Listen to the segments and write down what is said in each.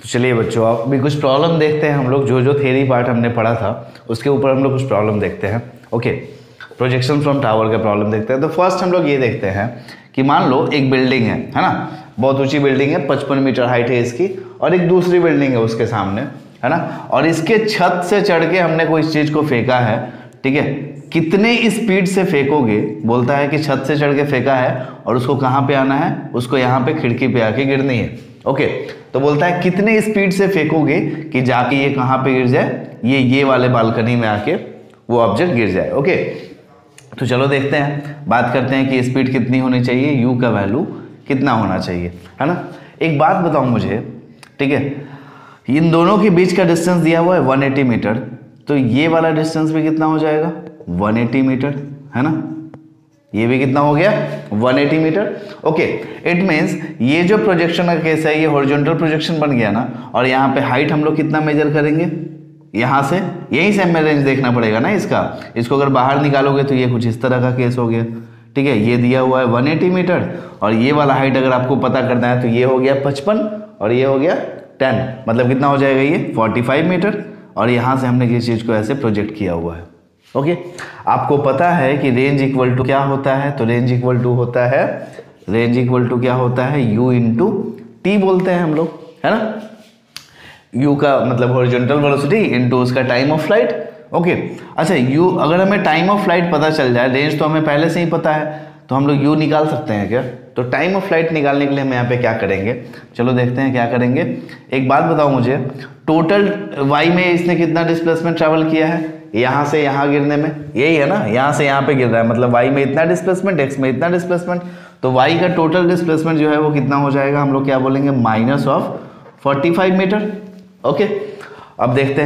चलिए बच्चों, अब भी कुछ प्रॉब्लम देखते हैं हम लोग। जो जो थ्योरी पार्ट हमने पढ़ा था उसके ऊपर हम लोग कुछ प्रॉब्लम देखते हैं। ओके, प्रोजेक्शन फ्रॉम टावर का प्रॉब्लम देखते हैं। तो फर्स्ट हम लोग ये देखते हैं कि मान लो एक बिल्डिंग है ना, बहुत ऊंची बिल्डिंग है, 55 मीटर हाइट है इसकी, और एक दूसरी बिल्डिंग है उसके सामने, है ना, और इसके छत से चढ़ के हमने कोई चीज को फेंका है। ठीक है, कितने स्पीड से फेंकोगे? बोलता है कि छत से चढ़ के फेंका है और उसको कहाँ पे आना है, उसको यहाँ पे खिड़की पे आके गिरनी है। ओके, तो बोलता है कितने स्पीड से फेंकोगे कि जाके ये कहाँ पे गिर जाए, ये वाले बालकनी में आके वो ऑब्जेक्ट गिर जाए। ओके, तो चलो देखते हैं, बात करते हैं कि स्पीड कितनी होनी चाहिए, यू का वैल्यू कितना होना चाहिए, है ना। एक बात बताओ मुझे, ठीक है, इन दोनों के बीच का डिस्टेंस दिया हुआ है 180 मीटर, तो ये वाला डिस्टेंस भी कितना हो जाएगा, 180 मीटर, है ना। ये भी कितना हो गया, 180 मीटर। ओके, इट मीन्स ये जो प्रोजेक्शन का केस है ये हॉरिजॉन्टल प्रोजेक्शन बन गया ना, और यहाँ पे हाइट हम लोग कितना मेजर करेंगे, यहाँ से, यहीं से हमें रेंज देखना पड़ेगा ना इसका। इसको अगर बाहर निकालोगे तो ये कुछ इस तरह का केस हो गया। ठीक है, ये दिया हुआ है 180 मीटर, और ये वाला हाइट अगर आपको पता करना है तो ये हो गया 55 और ये हो गया 10, मतलब कितना हो जाएगा ये 45 मीटर, और यहाँ से हमने किसी चीज़ को ऐसे प्रोजेक्ट किया हुआ है। ओके, आपको पता है कि रेंज इक्वल टू क्या होता है, तो रेंज इक्वल टू होता है, रेंज इक्वल टू क्या होता है, u इंटू टी बोलते हैं हम लोग, है ना। u का मतलब हॉरिजॉन्टल वेलोसिटी इंटू उसका टाइम ऑफ फ्लाइट। ओके, अच्छा u, अगर हमें टाइम ऑफ फ्लाइट पता चल जाए, रेंज तो हमें पहले से ही पता है, तो हम लोग u निकाल सकते हैं क्या। तो टाइम ऑफ फ्लाइट निकालने के लिए हम यहाँ पे क्या करेंगे, चलो देखते हैं क्या करेंगे। एक बात बताओ मुझे, टोटल y में इसने कितना डिस्प्लेसमेंट ट्रैवल किया है, यहाँ से यहाँ गिरने में, यही है ना, यहाँ से यहाँ पे गिर रहा है, मतलब y में इतना डिस्प्लेसमेंट, x में इतना डिस्प्लेसमेंट, तो y का टोटल डिस्प्लेसमेंट जो है वो कितना हो जाएगा, हम लोग क्या बोलेंगे, माइनस ऑफ 45 मीटर। ओके, अब देखते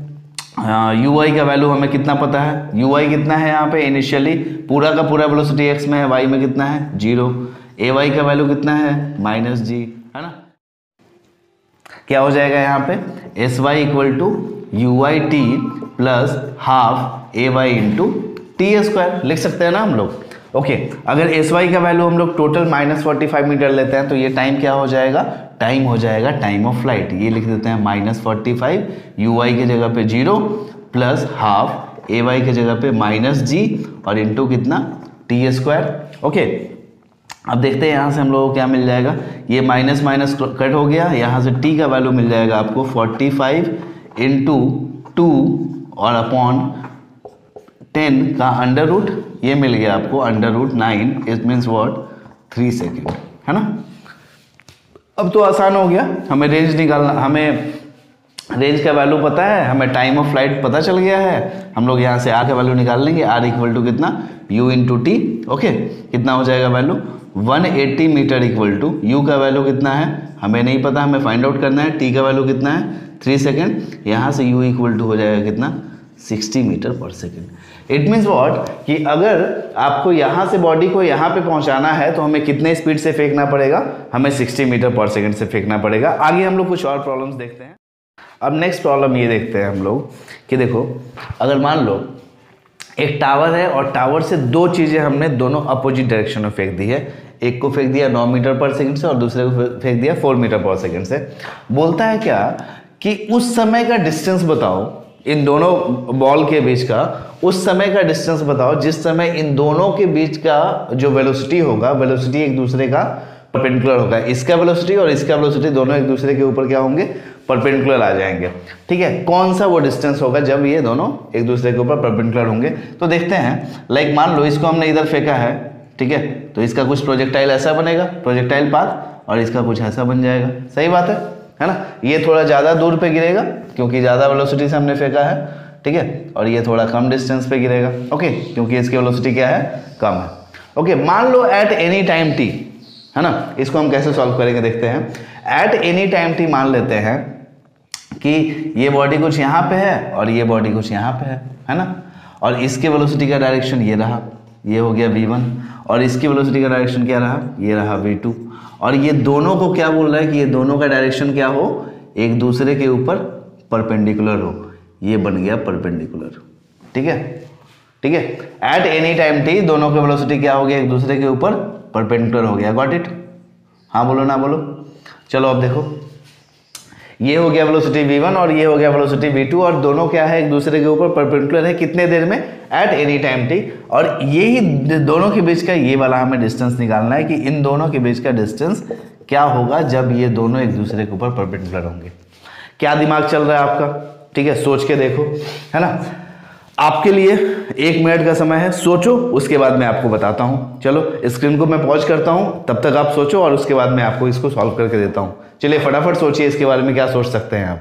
हैं यू आई का वैल्यू हमें कितना पता है, यू आई कितना है यहाँ पे इनिशियली, पूरा का पूरा वेलोसिटी x में है, y में कितना है 0, ए वाई का वैल्यू कितना है -g, है ना। क्या हो जाएगा यहाँ पे, S Y equal to U I T plus half A Y into T square लिख सकते हैं ना हम लोग। ओके, अगर एस वाई का वैल्यू हम लोग टोटल -45 मीटर लेते हैं तो ये टाइम क्या हो जाएगा, टाइम हो जाएगा टाइम ऑफ फ्लाइट, ये लिख देते हैं -45, यू आई की जगह पे 0 प्लस हाफ ए वाई की जगह पे -g और इंटू कितना टी स्क्वायर। ओके, अब देखते हैं यहाँ से हम लोगों को क्या मिल जाएगा, ये माइनस माइनस कट हो गया, यहाँ से t का वैल्यू मिल जाएगा आपको 45 इंटू 2 और अपॉन 10 का अंडर रूट, ये मिल गया आपको under root 9, it means what 3 second, है ना। अब तो आसान हो गया, हमें रेंज निकालना, हमें रेंज का वैल्यू पता है, हमें टाइम ऑफ फ्लाइट पता चल गया है, हम लोग यहाँ से r का वैल्यू निकाल लेंगे, r इक्वल टू कितना u इंटू टी। ओके, कितना हो जाएगा value 180 metre equal to u का वैल्यू कितना है हमें नहीं पता, हमें फाइंड आउट करना है, t का वैल्यू कितना है 3 सेकेंड, यहाँ से u इक्वल टू हो जाएगा कितना 60 metre per second. It means what कि अगर आपको यहाँ से बॉडी को यहाँ पे पहुँचाना है तो हमें कितने स्पीड से फेंकना पड़ेगा, हमें 60 मीटर पर सेकेंड से फेंकना पड़ेगा। आगे हम लोग कुछ और प्रॉब्लम्स देखते हैं। अब नेक्स्ट प्रॉब्लम ये देखते हैं हम लोग कि देखो, अगर मान लो एक टावर है और टावर से दो चीज़ें हमने दोनों अपोजिट डायरेक्शन में फेंक दी है, एक को फेंक दिया 9 मीटर पर सेकंड से और दूसरे को फेंक दिया 4 मीटर पर सेकंड से। बोलता है क्या कि उस समय का डिस्टेंस बताओ, इन दोनों बॉल के बीच का उस समय का डिस्टेंस बताओ जिस समय इन दोनों के बीच का जो वेलोसिटी होगा, वेलोसिटी एक दूसरे का परपेंडिकुलर होगा, इसका वेलोसिटी और इसका वेलोसिटी दोनों एक दूसरे के ऊपर क्या होंगे, परपेंडिकुलर आ जाएंगे। ठीक है, कौन सा वो डिस्टेंस होगा जब ये दोनों एक दूसरे के ऊपर परपेंडिकुलर होंगे। तो देखते हैं, लाइक मान लो इसको हमने इधर फेंका है, ठीक है, तो इसका कुछ प्रोजेक्टाइल ऐसा बनेगा, प्रोजेक्टाइल पाथ, और इसका कुछ ऐसा बन जाएगा। सही बात है ना। ये थोड़ा ज़्यादा दूर पे गिरेगा क्योंकि ज़्यादा वेलोसिटी से हमने फेंका है, ठीक है, और ये थोड़ा कम डिस्टेंस पे गिरेगा, ओके, क्योंकि इसकी वेलोसिटी क्या है, कम है। ओके, मान लो एट एनी टाइम टी, है ना, इसको हम कैसे सॉल्व करेंगे देखते हैं। एट एनी टाइम टी मान लेते हैं कि ये बॉडी कुछ यहाँ पे है और ये बॉडी कुछ यहाँ पे है ना, और इसके वेलोसिटी का डायरेक्शन ये रहा, ये हो गया v1, और इसकी वेलोसिटी का डायरेक्शन क्या रहा, ये रहा v2, और ये दोनों को क्या बोल रहा है कि ये दोनों का डायरेक्शन क्या हो, एक दूसरे के ऊपर परपेंडिकुलर हो, ये बन गया परपेंडिकुलर। ठीक है, ठीक है, एट एनी टाइम टी दोनों की वेलोसिटी क्या हो गया, एक दूसरे के ऊपर परपेंडिकुलर हो गया। गॉट इट, हाँ बोलो ना बोलो। चलो अब देखो, ये हो गया वेलोसिटी v1 और ये हो गया वेलोसिटी v2 और दोनों क्या है, एक दूसरे के ऊपर परपेंडिकुलर है, कितने देर में, एट एनी टाइम t। और यही दोनों के बीच का ये वाला हमें डिस्टेंस निकालना है कि इन दोनों के बीच का डिस्टेंस क्या होगा जब ये दोनों एक दूसरे के ऊपर परपेंडिकुलर होंगे। क्या दिमाग चल रहा है आपका, ठीक है, सोच के देखो, है ना। आपके लिए 1 मिनट का समय है, सोचो, उसके बाद मैं आपको बताता हूं। चलो स्क्रीन को मैं पॉज करता हूं, तब तक आप सोचो और उसके बाद मैं आपको इसको सॉल्व करके देता हूं। चलिए फटाफट सोचिए इसके बारे में, क्या सोच सकते हैं आप।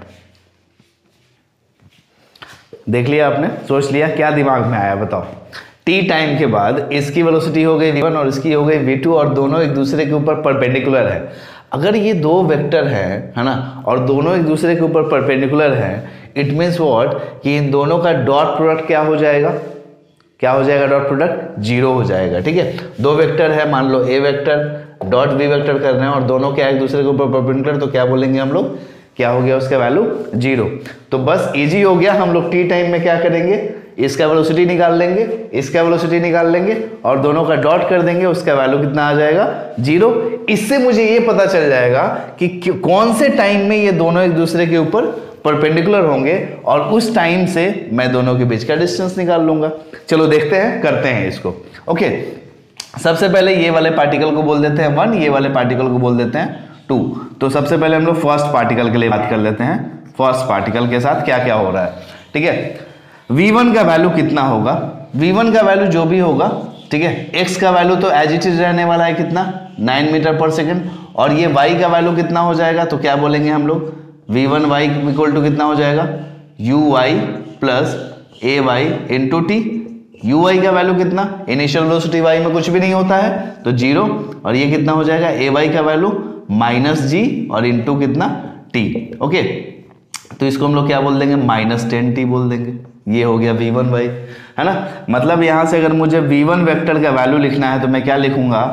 देख लिया आपने, सोच लिया, क्या दिमाग में आया बताओ। t टाइम के बाद इसकी वेलोसिटी हो गई v1 और इसकी हो गई v2 और दोनों एक दूसरे के ऊपर परपेंडिकुलर है। अगर ये दो वेक्टर है ना, और दोनों एक दूसरे के ऊपर परपेंडिकुलर है, इट मीन्स व्हाट कि इन दोनों का डॉट प्रोडक्ट क्या हो जाएगा, क्या हो जाएगा, डॉट प्रोडक्ट 0 हो जाएगा। ठीक है, दो वेक्टर है, मान लो a vector dot b vector कर रहे हैं और दोनों क्या एक दूसरे के ऊपर परपेंडिकुलर, तो क्या बोलेंगे हम लोग, क्या हो गया उसका वैल्यू 0। तो बस इजी हो गया, हम लोग t टाइम में क्या करेंगे, इसका वेलोसिटी निकाल लेंगे, इसका वेलोसिटी निकाल लेंगे और दोनों का डॉट कर देंगे, उसका वैल्यू कितना आ जाएगा 0। इससे मुझे ये पता चल जाएगा कि कौन से टाइम में ये दोनों एक दूसरे के ऊपर परपेंडिकुलर होंगे और उस टाइम से मैं दोनों के बीच का डिस्टेंस निकाल लूंगा। चलो देखते हैं, करते हैं इसको। ओके, सबसे पहले ये वाले पार्टिकल को बोल देते हैं 1, ये वाले पार्टिकल को बोल देते हैं 2। तो सबसे पहले हम लोग फर्स्ट पार्टिकल के लिए बात कर लेते हैं। फर्स्ट पार्टिकल के साथ क्या क्या हो रहा है, ठीक है। v1 का वैल्यू कितना होगा, v1 का वैल्यू जो भी होगा, ठीक है, x का वैल्यू तो एज इट इज रहने वाला है कितना, 9 मीटर पर सेकेंड, और ये y का वैल्यू कितना हो जाएगा, तो क्या बोलेंगे हम लोग, v1 y इक्वल टू कितना हो जाएगा, uy प्लस ay इंटू टी। uy का वैल्यू कितना, इनिशियल वेलोसिटी y में कुछ भी नहीं होता है तो 0, और ये कितना हो जाएगा, ay का वैल्यू -g और इंटू कितना t। ओके, तो इसको हम लोग क्या बोल देंगे, -10t बोल देंगे। ये हो गया v1 y, है ना। मतलब यहां से अगर मुझे v1 वेक्टर का वैल्यू लिखना है तो मैं क्या लिखूंगा,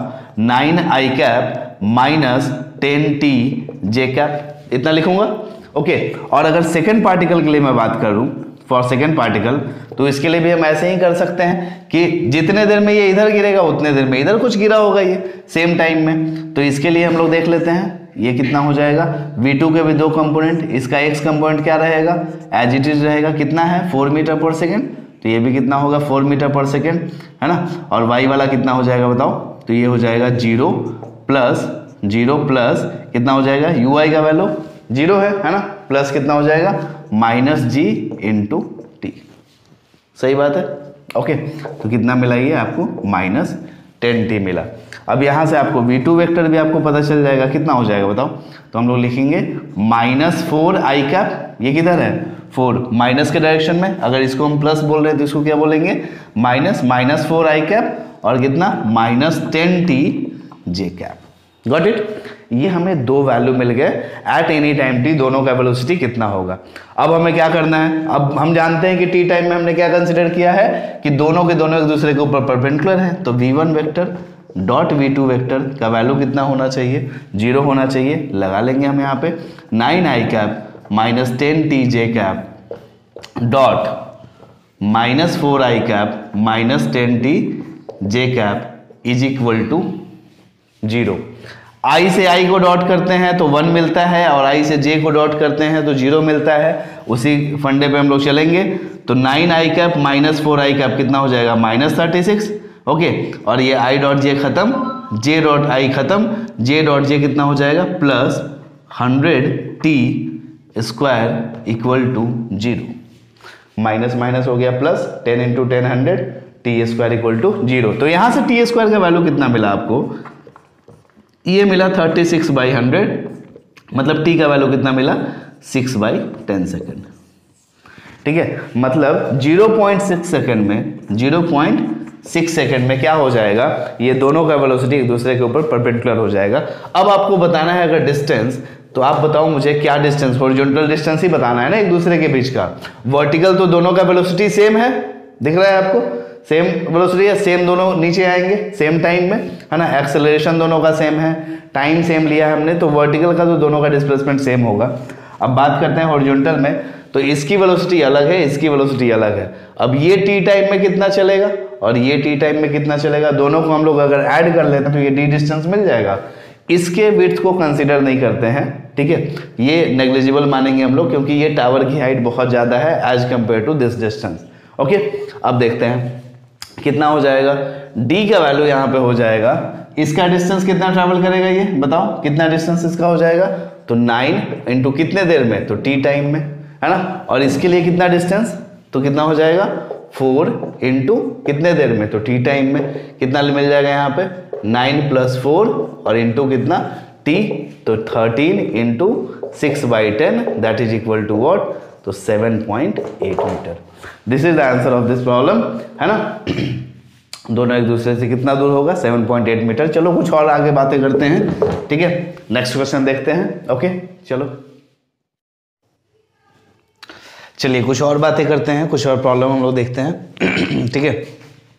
9i cap minus 10t j cap, इतना लिखूंगा। ओके, और अगर सेकेंड पार्टिकल के लिए मैं बात करूं, फॉर सेकेंड पार्टिकल, तो इसके लिए भी हम ऐसे ही कर सकते हैं कि जितने देर में ये इधर गिरेगा उतने देर में इधर कुछ गिरा होगा ये सेम टाइम में। तो इसके लिए हम लोग देख लेते हैं ये कितना हो जाएगा, v2 के भी दो कंपोनेंट, इसका x कंपोनेंट क्या रहेगा, एज इट इज रहेगा, कितना है 4 मीटर पर सेकेंड, तो ये भी कितना होगा 4 मीटर पर सेकेंड, है ना। और y वाला कितना हो जाएगा बताओ, तो ये हो जाएगा 0 प्लस कितना हो जाएगा, ui का वैल्यू 0 है ना, प्लस कितना हो जाएगा -g इंटू टी। सही बात है। ओके, तो कितना मिला ये आपको, -10t मिला। अब यहां से आपको v2 वेक्टर भी आपको पता चल जाएगा, कितना हो जाएगा बताओ। तो हम लोग लिखेंगे -4i कैप, ये किधर है 4, माइनस के डायरेक्शन में, अगर इसको हम प्लस बोल रहे हैं तो इसको क्या बोलेंगे, -4i कैप और कितना -10t j cap. Got it. ये हमें दो वैल्यू मिल गए एट एनी टाइम t, दोनों का वेलोसिटी कितना होगा। अब हमें क्या करना है, अब हम जानते हैं कि t टाइम में हमने क्या कंसिडर किया है कि दोनों के दोनों एक दूसरे के ऊपर परपेंडिकुलर हैं, तो v1 vector dot v2 vector का वैल्यू कितना होना चाहिए, 0 होना चाहिए। लगा लेंगे हम यहाँ पे 9i cap minus 10t j cap dot -4i cap minus 10t j cap is equal to 0। i से i को डॉट करते हैं तो 1 मिलता है और i से j को डॉट करते हैं तो 0 मिलता है। उसी फंडे पे हम लोग चलेंगे, तो 9i cap minus 4i cap कितना हो जाएगा, -36। ओके, और ये i डॉट j खत्म, j डॉट i खत्म, j डॉट j कितना हो जाएगा, plus 100t square equal to 0। Minus minus हो गया plus, 10 into 10 100, t square equal to 0। तो यहां से t स्क्वायर का वैल्यू कितना मिला आपको, ये मिला 36/100, मतलब t का वैल्यू कितना मिला, 6/10 सेकेंड। ठीक है, मतलब 0.6 सेकेंड में 0.6 सेकेंड में क्या हो जाएगा, ये दोनों का वेलोसिटी एक दूसरे के ऊपर परपेंडिकुलर हो जाएगा। अब आपको बताना है अगर डिस्टेंस, तो आप बताओ मुझे क्या डिस्टेंस, हॉरिजॉन्टल डिस्टेंस ही बताना है ना एक दूसरे के बीच का। वर्टिकल तो दोनों का वेलोसिटी सेम है, दिख रहा है आपको, सेम वेलोसिटी है, सेम दोनों नीचे आएंगे सेम टाइम में, है ना। एक्सेलरेशन दोनों का सेम है, टाइम सेम लिया है हमने, तो वर्टिकल का तो दोनों का डिस्प्लेसमेंट सेम होगा। अब बात करते हैं हॉरिजॉन्टल में, तो इसकी वेलोसिटी अलग है, इसकी वेलोसिटी अलग है। अब ये टी टाइम में कितना चलेगा और ये टी टाइम में कितना चलेगा, दोनों को हम लोग अगर ऐड कर लेते हैं तो ये डी डिस्टेंस मिल जाएगा। इसके विड्थ को कंसिडर नहीं करते हैं, ठीक है, ये नेग्लिजिबल मानेंगे हम लोग, क्योंकि ये टावर की हाइट बहुत ज़्यादा है as compare to this distance. Okay, अब देखते हैं कितना हो जाएगा। डी का वैल्यू यहाँ पे हो जाएगा, इसका डिस्टेंस कितना ट्रैवल करेगा ये बताओ, कितना डिस्टेंस इसका हो जाएगा, तो 9 इंटू कितने देर में, तो टी टाइम में, है ना। और इसके लिए कितना डिस्टेंस, तो कितना हो जाएगा 4 इंटू कितने देर में, तो टी टाइम में। कितना मिल जाएगा यहाँ पे 9 + 4 और इंटू कितना टी, तो 13 into 6/10 that is equal to what, तो 7.8 metre. This is the answer of this problem, है ना। दोनों एक दूसरे से कितना दूर होगा, 7.8 मीटर। चलो कुछ और आगे बातें करते हैं, ठीक है, नेक्स्ट क्वेश्चन देखते हैं। ओके चलो चलिए कुछ और बातें करते हैं, कुछ और प्रॉब्लम हम लोग देखते हैं, ठीक है।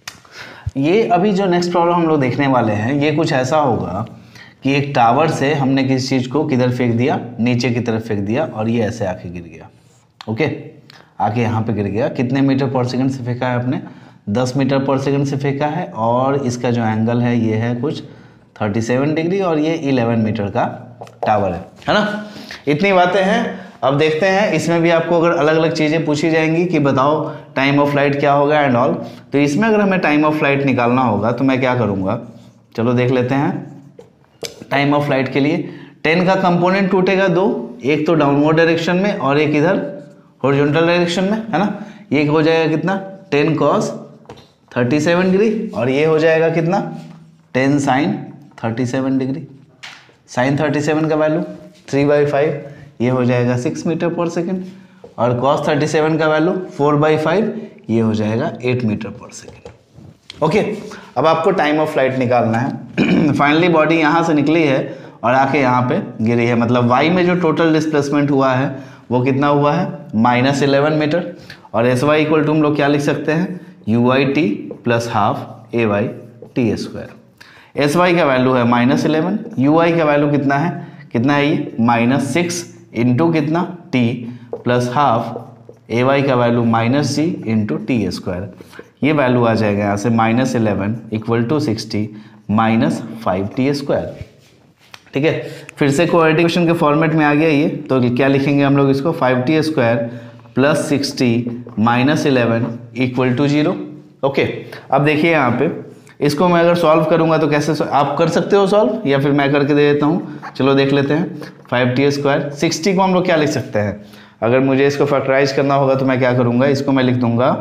ये अभी जो नेक्स्ट प्रॉब्लम हम लोग देखने वाले हैं, ये कुछ ऐसा होगा कि एक टावर से हमने किसी चीज़ को किधर फेंक दिया, नीचे की तरफ फेंक दिया, और ये ऐसे आके गिर गया। ओके, आके यहाँ पे गिर गया। कितने मीटर पर सेकंड से फेंका है आपने, 10 मीटर पर सेकंड से फेंका है, और इसका जो एंगल है ये है कुछ 37 डिग्री, और ये 11 मीटर का टावर है ना। इतनी बातें हैं। अब देखते हैं, इसमें भी आपको अगर अलग अलग चीज़ें पूछी जाएंगी कि बताओ टाइम ऑफ फ्लाइट क्या होगा एंड ऑल, तो इसमें अगर हमें टाइम ऑफ फ्लाइट निकालना होगा तो मैं क्या करूँगा, चलो देख लेते हैं। टाइम ऑफ फ्लाइट के लिए 10 का कंपोनेंट टूटेगा दो, एक तो डाउनवर्ड डायरेक्शन में और एक इधर हॉरिजॉन्टल डायरेक्शन में, है ना। ये हो जाएगा कितना 10 cos 37 डिग्री, और ये हो जाएगा कितना 10 sin 37 डिग्री। sin 37 का वैल्यू 3/5, ये हो जाएगा 6 मीटर पर सेकेंड, और cos 37 का वैल्यू 4/5, ये हो जाएगा 8 मीटर पर सेकेंड। ओके, अब आपको टाइम ऑफ फ्लाइट निकालना है। फाइनली बॉडी यहाँ से निकली है और आके यहाँ पे गिरी है, मतलब y में जो टोटल डिस्प्लेसमेंट हुआ है वो कितना हुआ है -11 मीटर, और एस वाई इक्वल टू हम लोग क्या लिख सकते हैं, UIT + ½ AY/t²। एस वाई का वैल्यू है -11, UI का वैल्यू कितना है ये -6 इंटू कितना t + ½ AY का वैल्यू -g इंटू t²। ये वैल्यू आ जाएगा यहाँ से -11 = 60 - 5t²। ठीक है, फिर से कोऑर्डिनेट इक्वेशन के फॉर्मेट में आ गया ये, तो क्या लिखेंगे हम लोग इसको, 5t² + 60 - 11 = 0। ओके, अब देखिए यहाँ पे इसको मैं अगर सॉल्व करूँगा तो कैसे आप कर सकते हो सॉल्व, या फिर मैं करके दे देता हूँ। चलो देख लेते हैं। 5t², 60 को हम लोग क्या लिख सकते हैं, अगर मुझे इसको फैक्टराइज करना होगा तो मैं क्या करूँगा, इसको मैं लिख दूँगा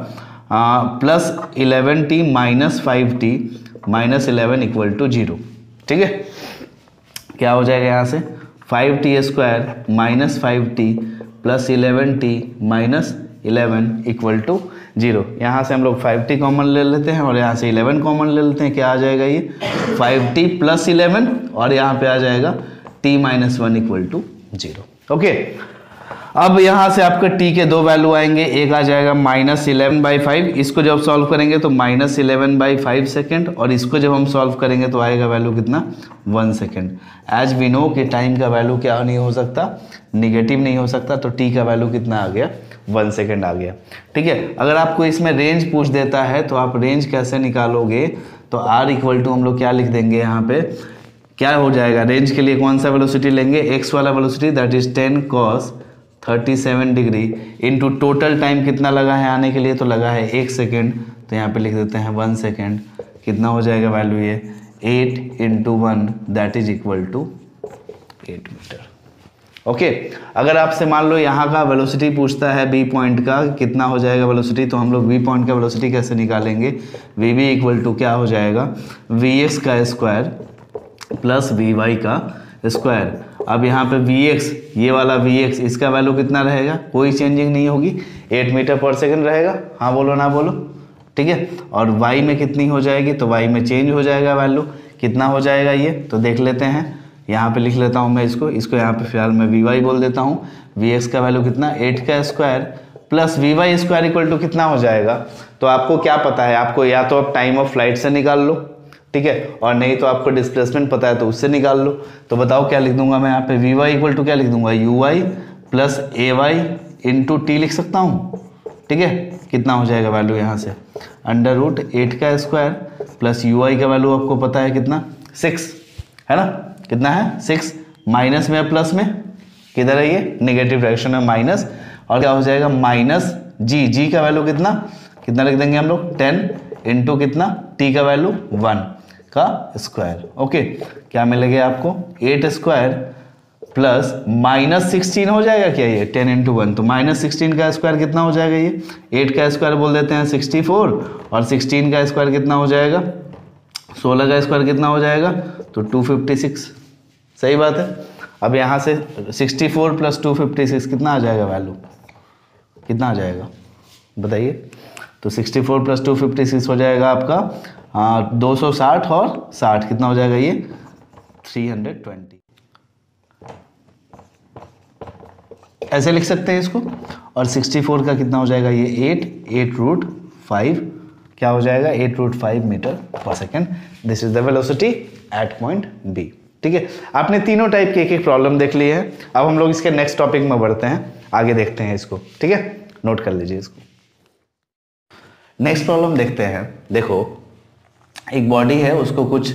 +11t - 5t - 11 = 0। ठीक है, क्या हो जाएगा यहाँ से 5t² - 5t + 11t - 11 = 0। यहाँ से हम लोग 5t कॉमन ले लेते हैं और यहाँ से 11 कॉमन ले लेते हैं। क्या आ जाएगा ये 5t + 11, और यहाँ पे आ जाएगा t - 1 = 0। ओके, अब यहाँ से आपके t के दो वैल्यू आएंगे, एक आ जाएगा -11/5, इसको जब सॉल्व करेंगे तो -11/5 सेकेंड, और इसको जब हम सॉल्व करेंगे तो आएगा वैल्यू कितना 1 सेकेंड। एज वी नो कि टाइम का वैल्यू क्या नहीं हो सकता, निगेटिव नहीं हो सकता, तो t का वैल्यू कितना आ गया 1 सेकेंड आ गया। ठीक है, अगर आपको इसमें रेंज पूछ देता है तो आप रेंज कैसे निकालोगे, तो r = हम लोग क्या लिख देंगे, यहाँ पे क्या हो जाएगा, रेंज के लिए कौन सा वेलोसिटी लेंगे, x वाला velocity, that is 10 cos 37 degree into total time कितना लगा है आने के लिए, तो लगा है 1 सेकेंड, तो यहाँ पे लिख देते हैं 1 सेकेंड। कितना हो जाएगा वैल्यू ये 8 × 1 that is equal to 8 metre. Okay, अगर आपसे मान लो यहाँ का वेलोसिटी पूछता है बी पॉइंट का कितना हो जाएगा वेलोसिटी, तो हम लोग बी पॉइंट का वेलोसिटी कैसे निकालेंगे, वी इक्वल टू क्या हो जाएगा Vx का स्क्वायर प्लस Vy का स्क्वायर। अब यहाँ पे Vx, ये वाला Vx, इसका वैल्यू कितना रहेगा, कोई चेंजिंग नहीं होगी, 8 मीटर पर सेकेंड रहेगा। हाँ बोलो ना बोलो, ठीक है। और y में कितनी हो जाएगी, तो y में चेंज हो जाएगा वैल्यू, कितना हो जाएगा ये, तो देख लेते हैं। यहाँ पे लिख लेता हूँ मैं इसको यहाँ पे फिलहाल मैं Vy बोल देता हूँ। Vx का वैल्यू कितना 8 का square plus Vy square equal to कितना हो जाएगा, तो आपको क्या पता है, आपको या तो आप टाइम ऑफ फ्लाइट से निकाल लो, ठीक है, और नहीं तो आपको डिस्प्लेसमेंट पता है तो उससे निकाल लो। तो बताओ क्या लिख दूंगा मैं यहाँ पे, Vy इक्वल टू क्या लिख दूंगा, Uy + Ay × t लिख सकता हूँ। ठीक है, कितना हो जाएगा वैल्यू यहाँ से √8 का स्क्वायर प्लस Uy का वैल्यू आपको पता है कितना 6, है ना, कितना है 6, माइनस में प्लस में, किधर है ये नेगेटिव डायरेक्शन में माइनस, और क्या हो जाएगा माइनस जी का वैल्यू कितना कितना लिख देंगे हम लोग 10 इंटू कितना टी का वैल्यू 1 का स्क्वायर। ओके, क्या मिलेगा आपको 8 स्क्वायर प्लस माइनस 16 हो जाएगा क्या ये 10 इंटू 1, तो माइनस 16 का स्क्वायर कितना हो जाएगा ये 8 का स्क्वायर बोल देते हैं 64, और 16 का स्क्वायर कितना हो जाएगा 16 का स्क्वायर कितना हो जाएगा तो 256। सही बात है। अब यहाँ से 64 प्लस 256 कितना आ जाएगा वैल्यू, कितना आ जाएगा बताइए। तो 64 प्लस 256 हो जाएगा आपका 260 और 60 कितना हो जाएगा ये 320। ऐसे लिख सकते हैं इसको। और 64 का कितना हो जाएगा ये 8 क्या हो जाएगा 8 metre per second. This is the velocity at point B. ठीक है, आपने तीनों टाइप के एक प्रॉब्लम देख लिए हैं। अब हम लोग इसके नेक्स्ट टॉपिक में बढ़ते हैं, आगे देखते हैं इसको। ठीक है, नोट कर लीजिए इसको। नेक्स्ट प्रॉब्लम देखते हैं। देखो, एक बॉडी है, उसको कुछ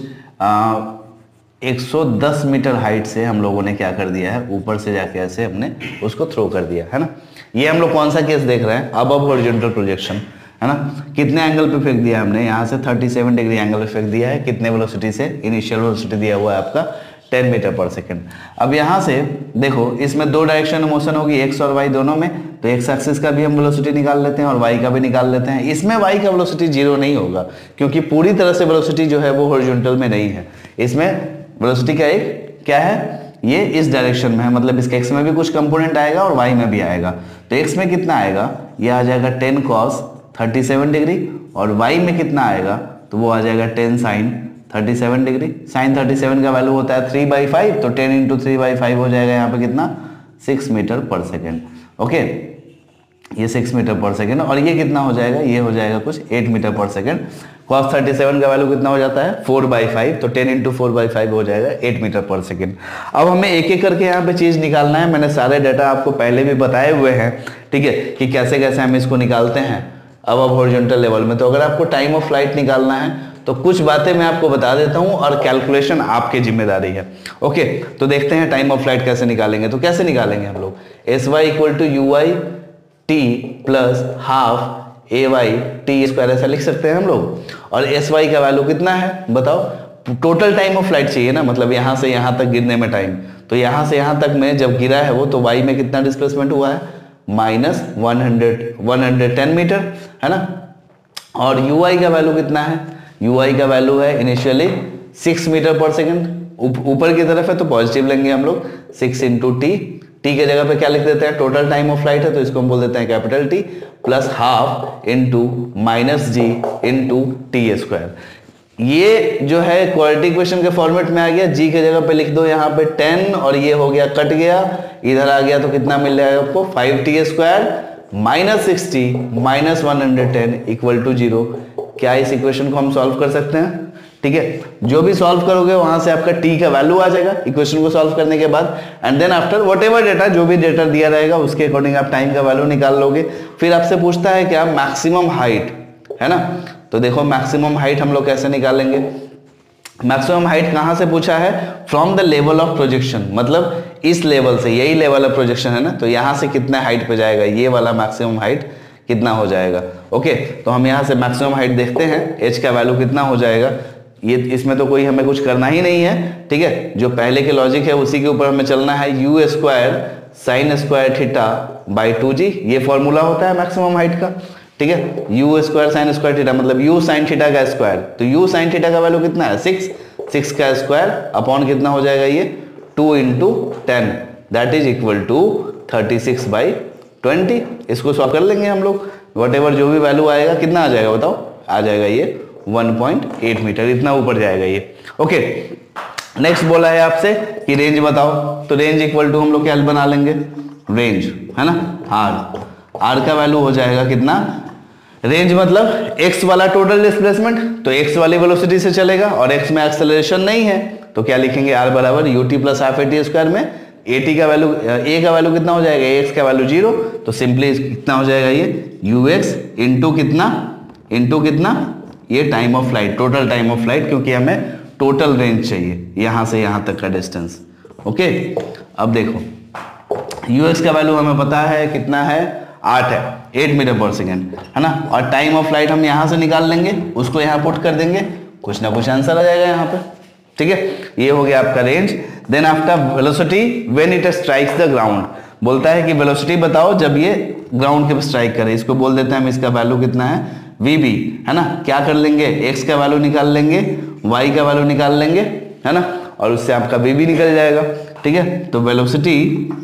110 मीटर हाइट से हम लोगों ने क्या कर दिया है, ऊपर से जाके ऐसे हमने उसको थ्रो कर दिया है ना। ये हम लोग कौन सा केस देख रहे हैं, अबव हॉरिजॉन्टल प्रोजेक्शन है ना। कितने एंगल पे फेंक दिया हमने, यहाँ से 37 डिग्री एंगल पे फेंक दिया है। कितने वेलोसिटी से, इनिशियल वेलोसिटी दिया हुआ है आपका 10 मीटर पर सेकेंड। अब यहाँ से देखो, इसमें दो डायरेक्शन में मोशन होगी, एक्स और वाई दोनों में, तो एक्स एक्सिस का भी हम वेलोसिटी निकाल लेते हैं और वाई का भी निकाल लेते हैं। इसमें वाई का वेलोसिटी 0 नहीं होगा, क्योंकि पूरी तरह से वेलोसिटी जो है वो हॉरिजॉन्टल में नहीं है। इसमें वेलोसिटी का एक क्या है, ये इस डायरेक्शन में है, मतलब इसके एक्स में भी कुछ कंपोनेंट आएगा और वाई में भी आएगा। तो एक्स में कितना आएगा, ये आ जाएगा 10 cos 37 डिग्री, और वाई में कितना आएगा तो वो आ जाएगा 10 sin 37 डिग्री। साइन 37 का वैल्यू होता है 3/5, तो 10 इंटू 3/5 हो जाएगा यहाँ पे कितना 6 मीटर पर सेकेंड। ओके, ये 6 मीटर पर सेकेंड, और ये कितना हो जाएगा, ये हो जाएगा कुछ 8 मीटर पर सेकेंड। cos 37 का वैल्यू कितना हो जाता है 4/5, तो 10 इंटू 4/5 हो जाएगा 8 मीटर पर सेकेंड। अब हमें एक एक करके यहाँ पे चीज़ निकालना है। मैंने सारे डाटा आपको पहले भी बताए हुए हैं, ठीक है, कि कैसे कैसे हम इसको निकालते हैं अब हॉरिजॉन्टल लेवल में। तो अगर आपको टाइम ऑफ फ्लाइट निकालना है तो कुछ बातें मैं आपको बता देता हूं, और कैलकुलेशन आपकी जिम्मेदारी है। ओके, तो देखते हैं टाइम ऑफ फ्लाइट कैसे निकालेंगे। तो कैसे निकालेंगे हम लोग, SY equal to UI T plus half AY T square, ऐसा लिख सकते हैं हम लोग। और SY का वैल्यू कितना है बताओ, टोटल टाइम ऑफ फ्लाइट चाहिए ना, मतलब यहाँ से यहाँ तक गिरने में टाइम। तो यहाँ से यहाँ तक में जब गिरा है वो, तो Y में कितना डिस्प्लेसमेंट हुआ है -110 मीटर है ना। और UI का वैल्यू कितना है, UI का वैल्यू है इनिशियली 6 मीटर पर सेकेंड, ऊपर की तरफ है तो पॉजिटिव लेंगे हम लोग। 6 इंटू टी के जगह पे क्या लिख देते हैं, टोटल टाइम ऑफ फ्लाइट है तो इसको हम बोल देते हैं capital T, plus half into -g into T square. ये जो है क्वाड्रेटिक इक्वेशन के फॉर्मेट में आ गया। जी के जगह पे लिख दो यहाँ पे 10, और ये हो गया कट गया, इधर आ गया तो कितना मिल जाएगा आपको 5t स्क्वायर -60 -110 इक्वल टू 0। क्या इस इक्वेशन को हम सॉल्व कर सकते हैं, ठीक है। जो भी सॉल्व करोगे वहां से आपका t का वैल्यू आ जाएगा इक्वेशन को सॉल्व करने के बाद, and then after whatever data, जो भी डेटा दिया रहेगा उसके अकॉर्डिंग आप टाइम का वैल्यू निकाल लोगे। फिर आपसे पूछता है क्या मैक्सिमम हाइट, है ना। तो देखो मैक्सिमम हाइट हम लोग कैसे निकालेंगे। मैक्सिमम हाइट कहां से पूछा है, from the level of projection, मतलब इस लेवल से, यही लेवल ऑफ प्रोजेक्शन है ना, तो यहां से कितना हाइट पे जाएगा, ये वाला मैक्सिमम हाइट कितना हो जाएगा। ओके, तो हम यहां से मैक्सिमम हाइट देखते हैं, एच का वैल्यू कितना हो जाएगा। ये इसमें तो कोई हमें कुछ करना ही नहीं है, ठीक है, जो पहले के लॉजिक है उसी के ऊपर हमें चलना है। u square sine square theta by 2g, ये फॉर्मूला होता है मैक्सिमम हाइट का, ठीक है। u square sine square theta मतलब u साइन थीटा का स्क्वायर, तो u साइन थीटा का वैल्यू कितना है 6 का स्क्वायर अपॉन कितना हो जाएगा ये 2 into 10, that is equal to 36/20। इसको सॉल्व कर लेंगे हम लोग, वट एवर जो भी वैल्यू आएगा कितना आ जाएगा बताओ, आ जाएगा ये 1.8 मीटर, इतना ऊपर जाएगा ये। ओके, नेक्स्ट बोला है आपसे कि रेंज बताओ, तो रेंज इक्वल टू हम लोग क्या बना लेंगे, रेंज है ना, आर का वैल्यू हो जाएगा कितना, रेंज मतलब x वाला टोटल डिस्प्लेसमेंट, तो x वाली वेलोसिटी से चलेगा और x में एक्सेलरेशन नहीं है, तो क्या लिखेंगे r बराबर ut plus half AT square में AT का वैल्यू, a का वैल्यू कितना हो जाएगा, x का वैल्यू 0, तो सिंपली कितना हो जाएगा ये ux इंटू कितना ये time of flight, total time of flight, क्योंकि हमें टोटल रेंज चाहिए, यहाँ से यहाँ तक का डिस्टेंस। ओके, अब देखो यूएक्स का वैल्यू हमें पता है कितना है, 8 है, 8 मीटर पर सेकेंड, है ना। और टाइम ऑफ फ्लाइट हम यहाँ से निकाल लेंगे, उसको यहाँ पुट कर देंगे, कुछ ना कुछ आंसर आ जाएगा यहाँ पे। ठीक है, ये हो गया आपका range. Then after velocity when it strikes the ground, बोलता है कि वेलोसिटी बताओ जब ये ग्राउंड के स्ट्राइक करे। इसको बोल देते हैं हम, इसका वैल्यू कितना है, वीबी, है ना। क्या कर लेंगे, एक्स का वैल्यू निकाल लेंगे, वाई का वैल्यू निकाल लेंगे, है ना, और उससे आपका वीबी निकल जाएगा। ठीक है, तो velocity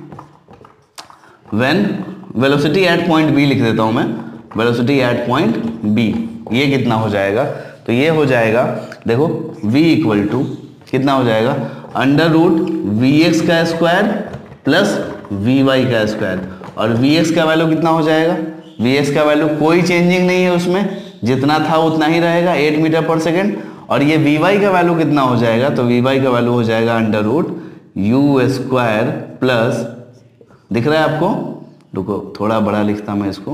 when, velocity at point B लिख देता हूं मैं, वेलोसिटी एट पॉइंट बी, ये कितना हो जाएगा, तो ये हो जाएगा, देखो v इक्वल टू कितना हो जाएगा, अंडर रूट वी एक्स का स्क्वायर प्लस वी वाई का स्क्वायर। और वी एक्स का वैल्यू कितना हो जाएगा, वी एक्स का वैल्यू कोई चेंजिंग नहीं है उसमें, जितना था उतना ही रहेगा, 8 मीटर पर सेकेंड। और ये वी वाई का वैल्यू कितना हो जाएगा, तो वी वाई का वैल्यू हो जाएगा under root u square plus, दिख रहा है आपको, रुको थोड़ा बड़ा लिखता मैं इसको,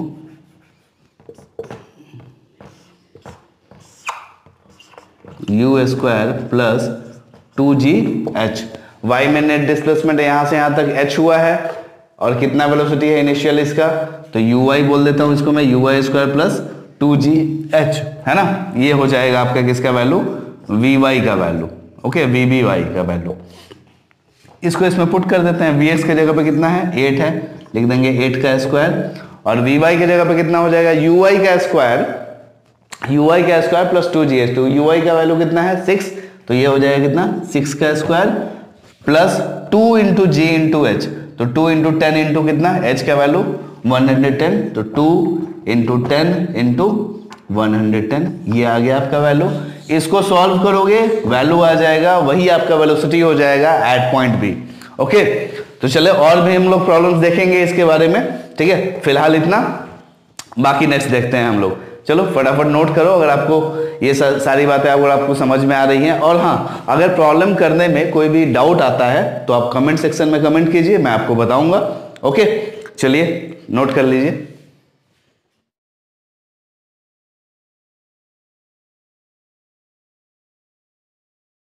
u square plus 2gh। Y में नेट डिस्प्लेसमेंट है, यहां से यहां तक h हुआ है, और कितना वेलोसिटी है इनिशियल इसका, तो यू वाई बोल देता हूं इसको मैं, you Y square plus 2gh, है ना। ये हो जाएगा आपका किसका वैल्यू, वी वाई का value. Okay, v B y का वैल्यू, इसको इसमें पुट कर देते हैं। वी एक्स की जगह पे कितना है, 8 है, लिख देंगे 8 का स्क्वायर, और वी वाई की जगह पे कितना हो जाएगा, यू वाई का स्क्वायर, यू वाई का स्क्वायर प्लस 2gh। तो यू वाई का वैल्यू कितना है, 6, तो ये हो जाएगा कितना, 6 का square plus 2 into g into h, तो 2 इंटू 10 इंटू कितना, h का वैल्यू 110, तो 2 इंटू 10 इंटू 110, ये आ गया आपका वैल्यू। इसको सॉल्व करोगे वैल्यू आ जाएगा, वही आपका वेलोसिटी हो जाएगा एट पॉइंट बी। ओके, तो चले और भी हम लोग प्रॉब्लम्स देखेंगे इसके बारे में। ठीक है, फिलहाल इतना, बाकी नेक्स्ट देखते हैं हम लोग। चलो फटाफट नोट करो अगर आपको ये सारी बातें अगर आपको समझ में आ रही हैं। और हाँ, अगर प्रॉब्लम करने में कोई भी डाउट आता है तो आप कमेंट सेक्शन में कमेंट कीजिए, मैं आपको बताऊंगा। ओके, चलिए नोट कर लीजिए।